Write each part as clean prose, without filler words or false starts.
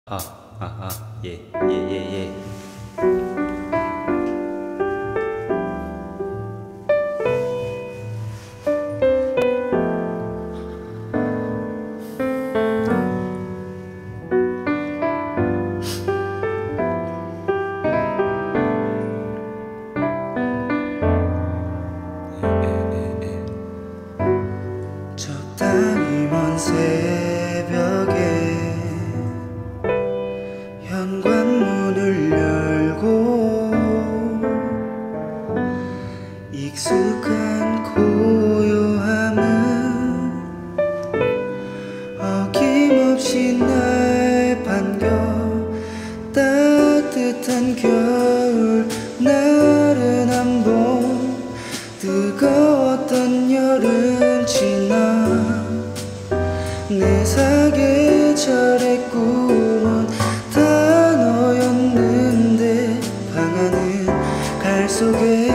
예. 적당히 먼 새벽에 현관문을 열고 익숙한 고요함은 어김없이 날 반겨. 따뜻한 겨울 나른한 봄 뜨거웠던 여름 지나 내 사계절의 꿈은 다 너였는데 방 안은 갈 속에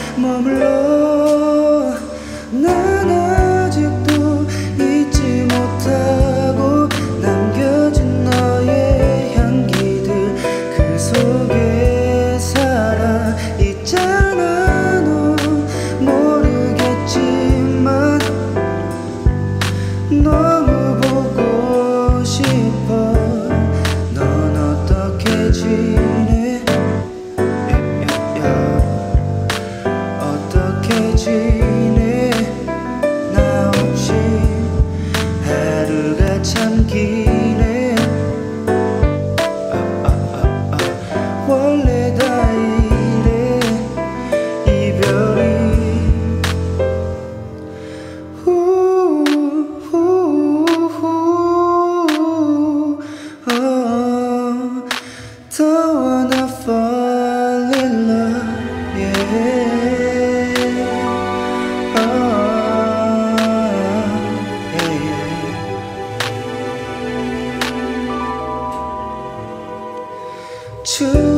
머물러. 난 아직도 잊지 못하고 남겨진 너의 향기들 그 속에 살아 있잖아. 너 모르겠지만 너무 보고 싶어. 넌 어떻게 지내? 어떻게 지내? 나 없이 하루가 참 기네. 원래 다 이래 이별이. Don't wanna fall in love, yeah. Yeah.